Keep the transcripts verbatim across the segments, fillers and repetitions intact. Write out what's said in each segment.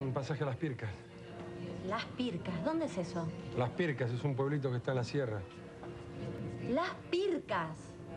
un pasaje a Las Pircas. Las Pircas, ¿dónde es eso? Las Pircas es un pueblito que está en la sierra. Las Pircas.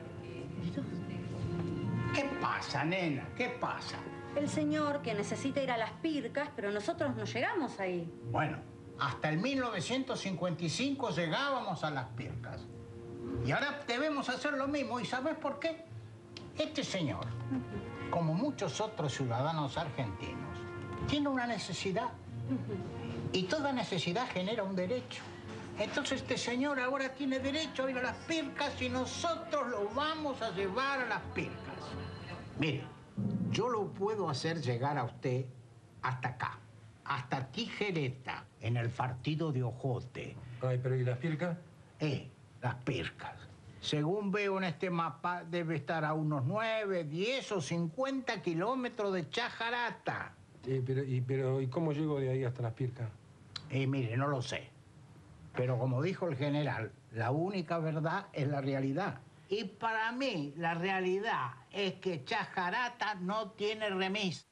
¿Qué pasa, nena? ¿Qué pasa? El señor que necesita ir a Las Pircas, pero nosotros no llegamos ahí. Bueno, hasta el mil novecientos cincuenta y cinco llegábamos a Las Pircas. Y ahora debemos hacer lo mismo. ¿Y sabes por qué? Este señor, como muchos otros ciudadanos argentinos, tiene una necesidad. Y toda necesidad genera un derecho. Entonces este señor ahora tiene derecho a ir a Las Pircas y nosotros lo vamos a llevar a Las Pircas. Mire, yo lo puedo hacer llegar a usted hasta acá, hasta Tijereta, en el partido de Ojote. Ay, pero ¿y Las Pircas? Eh, Las Pircas. Según veo en este mapa, debe estar a unos nueve, diez o cincuenta kilómetros de Chajarata. Eh, pero, y, pero, ¿y cómo llego de ahí hasta Las Pircas? Y mire, no lo sé. Pero como dijo el general, la única verdad es la realidad. Y para mí, la realidad es que Chajarata no tiene remis.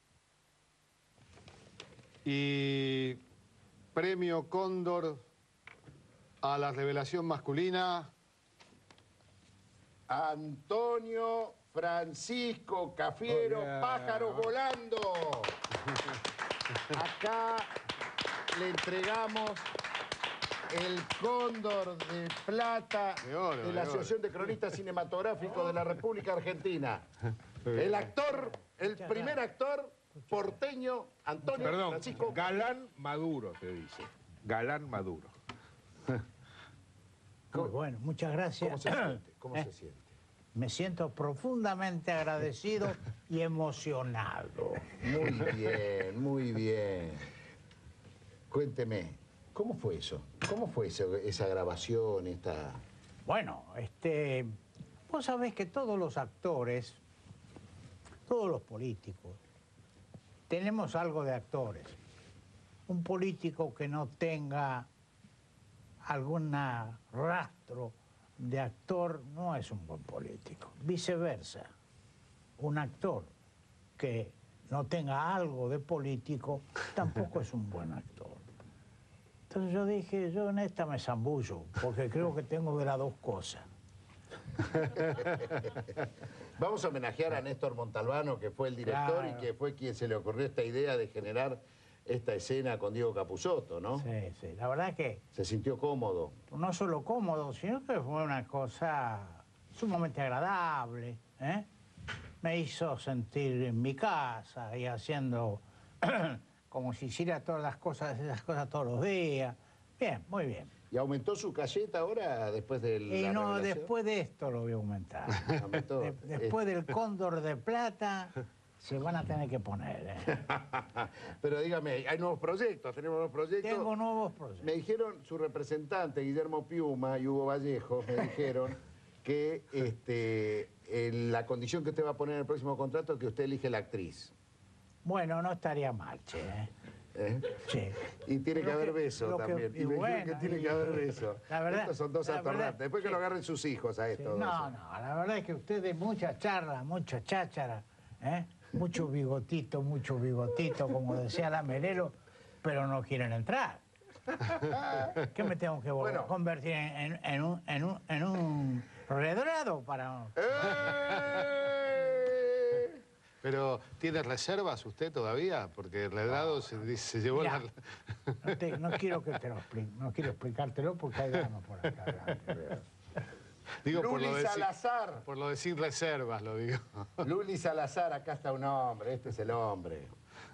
Y premio Cóndor a la revelación masculina. Antonio Francisco Cafiero, Hola. Pájaros Volando. Acá le entregamos el Cóndor de Plata De oro, de de la oro. Asociación de Cronistas Cinematográficos de la República Argentina. El actor, el primer actor porteño, Antonio Perdón, Francisco. galán maduro, se dice. Galán maduro. Muy bueno, muchas gracias. ¿Cómo se siente? ¿Cómo Eh, se siente? Me siento profundamente agradecido y emocionado. Muy bien, muy bien. Cuénteme, ¿cómo fue eso? ¿Cómo fue eso, esa grabación, esta...? Bueno, este, vos sabés que todos los actores, todos los políticos, tenemos algo de actores. Un político que no tenga algún rastro de actor no es un buen político. Viceversa, un actor que no tenga algo de político tampoco es un buen actor. Entonces yo dije, yo en esta me zambullo, porque creo que tengo de las dos cosas. Vamos a homenajear a Néstor Montalbano, que fue el director Claro. y que fue quien se le ocurrió esta idea de generar esta escena con Diego Capusotto, ¿no? Sí, sí, la verdad que Se sintió cómodo. no solo cómodo, sino que fue una cosa sumamente agradable, ¿eh? Me hizo sentir en mi casa y haciendo como si hiciera todas las cosas, esas cosas todos los días. Bien, muy bien. ¿Y aumentó su cacheta ahora después del... Y no, después de esto lo voy a aumentar. Aumentó. De- después del Cóndor de Plata se van a tener que poner, ¿eh? Pero dígame, hay nuevos proyectos, tenemos nuevos proyectos. Tengo nuevos proyectos. Me dijeron, su representante, Guillermo Piuma y Hugo Vallejo, me dijeron que este, en la condición que usted va a poner en el próximo contrato es que usted elige la actriz. Bueno, no estaría mal, che, ¿eh? ¿Eh? Sí. Y tiene que Lo haber que- beso lo que- también. y Y me dijeron bueno, que tiene y- que haber beso. La verdad- Estos son dos la atorrantes. verdad, Después que sí. lo agarren sus hijos a Sí, esto. no, no, la verdad es que ustedes mucha charla, mucha cháchara, ¿eh? Mucho bigotito, mucho bigotito, como decía la Melelo, pero no quieren entrar. ¿Qué me tengo que volver- Bueno. convertir en, en- en un, en, un, en un redrado para...? ¡Eh! Pero, ¿tiene reservas usted todavía? Porque el redrado se, dice- se llevó Mirá, la... no, te- no quiero que te lo explique, no quiero explicártelo porque hay damas por acá adelante. Digo, por Luli lo, de, sin- Salazar. por lo de sin reservas, lo digo. Luli Salazar, acá está un hombre. Este es el hombre.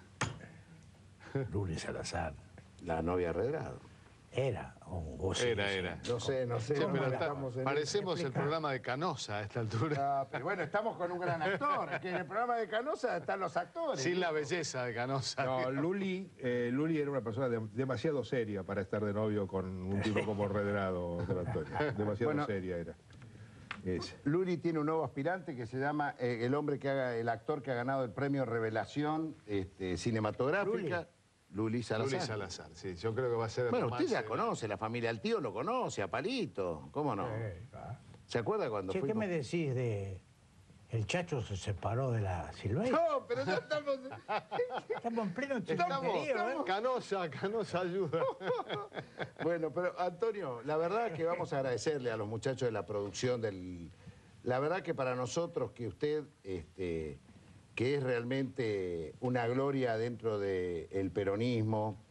Luli Salazar. La novia Redrado. Era, o, o sí, Era, sí. era. No sé, no sé. Sí, cómo pero está- estamos en parecemos el Explica. programa de Canosa a esta altura. Ah, pero bueno, estamos con un gran actor. Que en el programa de Canosa están los actores. Sin la belleza de Canosa. No, Luli, eh, Luli era una persona de- demasiado seria para estar de novio con un tipo como Redrado, don Antonio. Demasiado Bueno. seria era. Ese. Luli tiene un nuevo aspirante que se llama eh, el hombre que haga, el actor que ha ganado el premio Revelación este, cinematográfica. Luli Salazar. Luli Salazar, sí. Yo creo que va a ser el Bueno, usted ya romance- conoce la familia, el tío lo conoce, a Palito, ¿cómo no? Eh, va. ¿Se acuerda cuando Che, ¿qué fuimos? me decís de, El Chacho se separó de la Silveira. No, pero ya estamos... Estamos en pleno Estamos, chicoterío, ¿eh? Canosa, Canosa ayuda. Bueno, pero Antonio, la verdad que vamos a agradecerle a los muchachos de la producción del... La verdad que para nosotros que usted, este, que es realmente una gloria dentro del peronismo,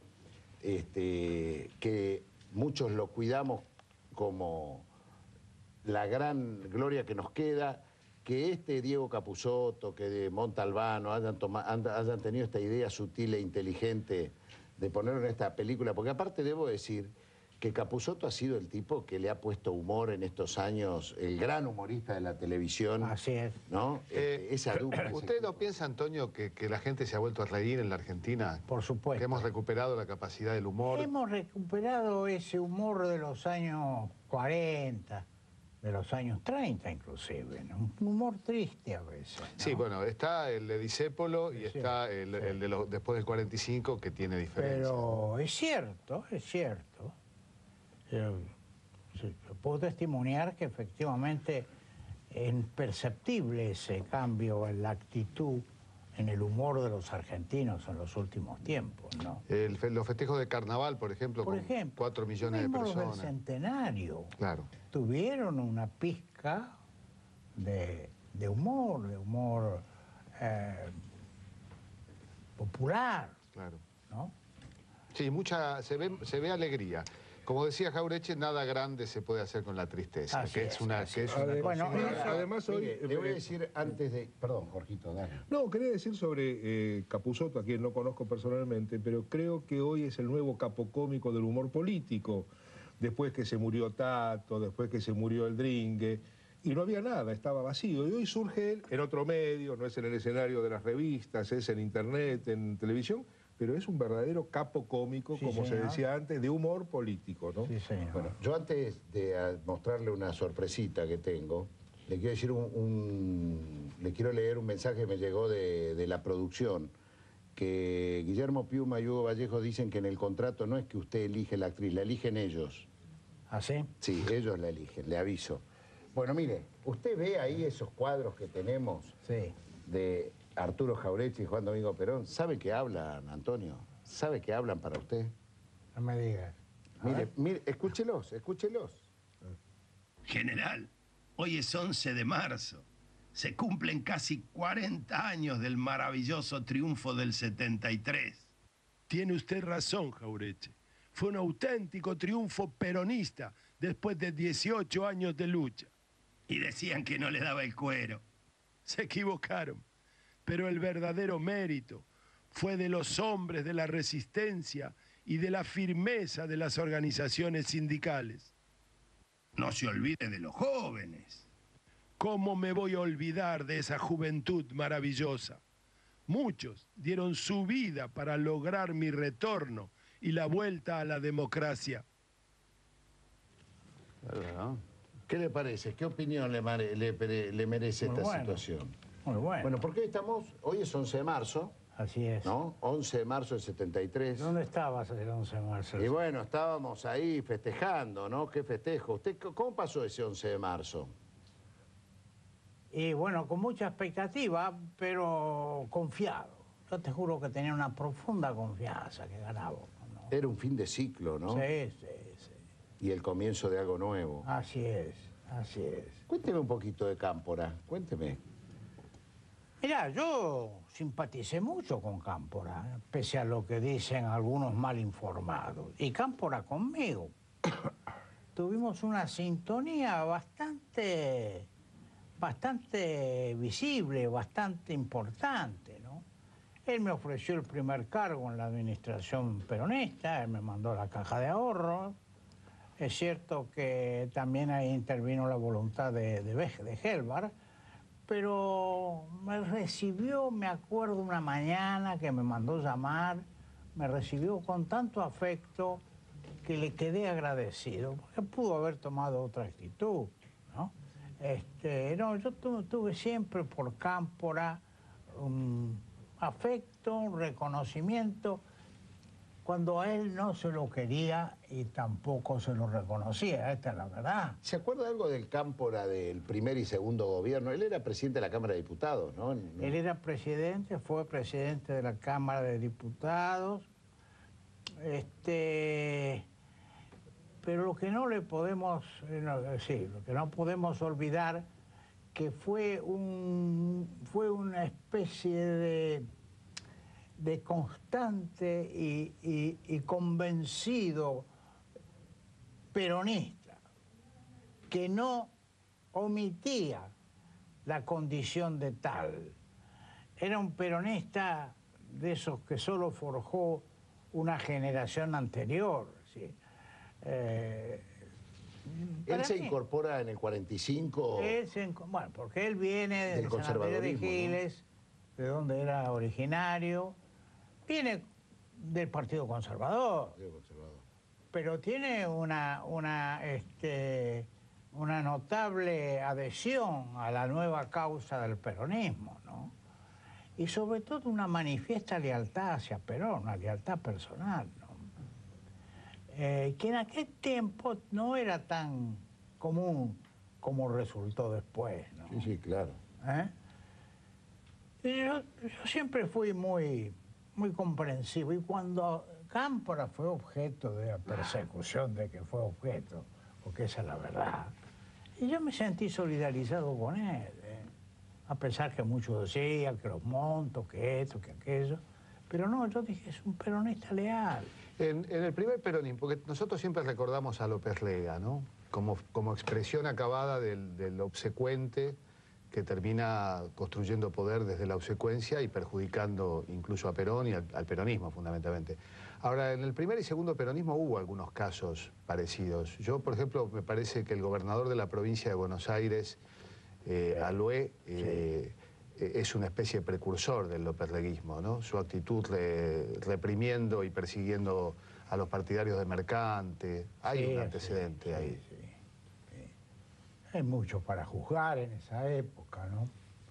este, que muchos lo cuidamos como la gran gloria que nos queda, que este Diego Capusotto, que de Montalbano hayan, toma, hayan tenido esta idea sutil e inteligente de ponerlo en esta película, porque aparte debo decir que Capusotto ha sido el tipo que le ha puesto humor en estos años, el gran humorista de la televisión. Así es. ¿No? Eh, Este, esa dupla. ¿Usted no piensa, Antonio, que, que la gente se ha vuelto a reír en la Argentina? Por supuesto. Que hemos recuperado la capacidad del humor. Hemos recuperado ese humor de los años cuarenta, de los años treinta inclusive, ¿no? Un humor triste a veces, ¿no? Sí, bueno, está el de Discépolo y Sí, está el, sí. el de los después del cuarenta y cinco que tiene diferencia. Pero es cierto, es cierto. Yo, sí, yo puedo testimoniar que efectivamente es perceptible ese cambio en la actitud, en el humor de los argentinos en los últimos tiempos, ¿no? El fe- los festejos de carnaval, por ejemplo, Por con ejemplo, cuatro millones de mismo los del personas. Centenario Claro. tuvieron una pizca de, de humor, de humor eh, popular, Claro. ¿no? Sí, mucha, se ve, se ve alegría. Como decía Jaureche, nada grande se puede hacer con la tristeza, Así que es es, una, así que es es. una Bueno, Además, eso- además hoy... Mire, le voy a eh, decir antes de... Perdón, Jorgito, dale. No, quería decir sobre eh, Capusotto, a quien no conozco personalmente, pero creo que hoy es el nuevo capo cómico del humor político. Después que se murió Tato, después que se murió el Dringue, y no había nada, estaba vacío. Y hoy surge él en otro medio, no es en el escenario de las revistas, es en internet, en televisión, pero es un verdadero capo cómico, Sí, como se señor. decía antes, de humor político, ¿no? Sí, señor. Bueno, yo antes de ah, mostrarle una sorpresita que tengo, le quiero decir un, un- le quiero leer un mensaje que me llegó de, de la producción, que Guillermo Piuma y Hugo Vallejo dicen que en el contrato no es que usted elige la actriz, la eligen ellos. ¿Así? Sí, ellos la eligen, le aviso. Bueno, mire, usted ve ahí esos cuadros que tenemos Sí. de Arturo Jaureche y Juan Domingo Perón. ¿Sabe que hablan, Antonio? ¿Sabe que hablan para usted? No me digas. Mire, mire, escúchelos, escúchelos. General, hoy es once de marzo. Se cumplen casi cuarenta años del maravilloso triunfo del setenta y tres. Tiene usted razón, Jaureche. Fue un auténtico triunfo peronista después de dieciocho años de lucha. Y decían que no le daba el cuero. Se equivocaron, pero el verdadero mérito fue de los hombres de la resistencia y de la firmeza de las organizaciones sindicales. No se olvide de los jóvenes. ¿Cómo me voy a olvidar de esa juventud maravillosa? Muchos dieron su vida para lograr mi retorno y la vuelta a la democracia. ¿Qué le parece? ¿Qué opinión le, mare- le pere- le merece Muy esta bueno. situación? Muy bueno. Bueno, porque hoy estamos, hoy es once de marzo, Así es. ¿no? once de marzo del setenta y tres. ¿Dónde estabas el once de marzo? Y bueno, estábamos ahí festejando, ¿no? ¿Qué festejo? ¿Usted c- cómo pasó ese once de marzo? Y bueno, con mucha expectativa, pero confiado. Yo te juro que tenía una profunda confianza que ganábamos, ¿no? Era un fin de ciclo, ¿no? Sí, sí, sí. Y el comienzo de algo nuevo. Así es, así es. Cuénteme un poquito de Cámpora, cuénteme. Mirá, yo simpaticé mucho con Cámpora, ¿eh? Pese a lo que dicen algunos mal informados. Y Cámpora conmigo. Tuvimos una sintonía bastante, bastante visible, bastante importante, ¿no? Él me ofreció el primer cargo en la administración peronista, él me mandó la caja de ahorros. Es cierto que también ahí intervino la voluntad de, de, Bej- de Helvar, pero me recibió, me acuerdo una mañana que me mandó llamar, me recibió con tanto afecto que le quedé agradecido, porque pudo haber tomado otra actitud, ¿no? Este, no, yo tu- tuve siempre por Cámpora un afecto, un reconocimiento. cuando a él no se lo quería y tampoco se lo reconocía, esta es la verdad. ¿Se acuerda algo del Cámpora del primer y segundo gobierno? Él era presidente de la Cámara de Diputados, ¿no? Él era presidente, fue presidente de la Cámara de Diputados, este, pero lo que no le podemos, no, sí, lo que no podemos olvidar que fue un, fue una especie de de constante y, y, y convencido peronista, que no omitía la condición de tal. Era un peronista de esos que solo forjó una generación anterior. ¿Sí? Eh, ¿Él se mí, incorpora en el cuarenta y cinco? Él se, bueno, porque él viene del de San Andrés de conservadurismo, Giles, ¿no? De donde era originario. Viene del Partido Conservador, Partido Conservador. Pero tiene una, una, este, una notable adhesión a la nueva causa del peronismo, ¿no? Y sobre todo una manifiesta lealtad hacia Perón, una lealtad personal, ¿no? Eh, que en aquel tiempo no era tan común como resultó después, ¿no? Sí, sí, claro. ¿Eh? Y yo, yo siempre fui muy... muy comprensivo, y cuando Cámpora fue objeto de la persecución de que fue objeto, porque esa es la verdad, y yo me sentí solidarizado con él, ¿eh? A pesar que muchos decían que los montos, que esto, que aquello, pero no, yo dije, es un peronista leal. En, en el primer peronismo, porque nosotros siempre recordamos a López Rega, ¿no? Como, como expresión acabada del, del obsecuente que termina construyendo poder desde la obsecuencia y perjudicando incluso a Perón y al, al peronismo, fundamentalmente. Ahora, en el primer y segundo peronismo hubo algunos casos parecidos. Yo, por ejemplo, me parece que el gobernador de la provincia de Buenos Aires, eh, Allué, eh, sí. es una especie de precursor del lópezreguismo, ¿no? Su actitud re, reprimiendo y persiguiendo a los partidarios de Mercante. Hay sí, un antecedente sí, ahí. Sí, sí. Hay mucho para juzgar en esa época, ¿no?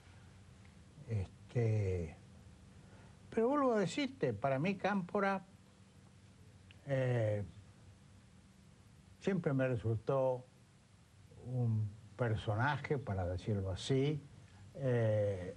Este, pero vuelvo a decirte, para mí Cámpora eh, siempre me resultó un personaje, para decirlo así, eh,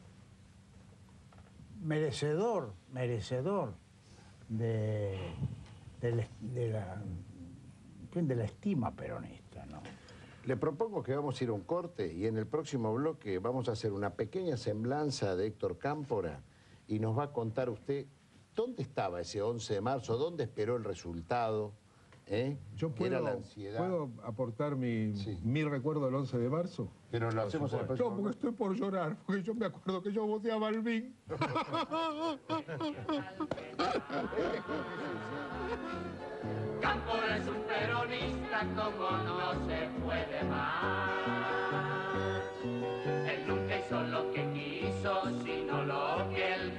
merecedor, merecedor de, de, de, la, de la estima peronista, ¿no? Le propongo que vamos a ir a un corte y en el próximo bloque vamos a hacer una pequeña semblanza de Héctor Cámpora y nos va a contar usted dónde estaba ese once de marzo, dónde esperó el resultado, ¿eh? Yo puedo, era la ansiedad. ¿puedo aportar mi, sí. mi recuerdo del once de marzo? Pero lo hacemos en el próximo No, porque estoy por llorar, porque yo me acuerdo que yo voté a Balbín. Cámpora es un peronista como no se puede más. Él nunca hizo lo que quiso, sino lo que el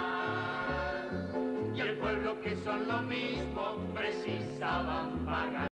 general. Y el pueblo, que son lo mismo, precisaban pagar.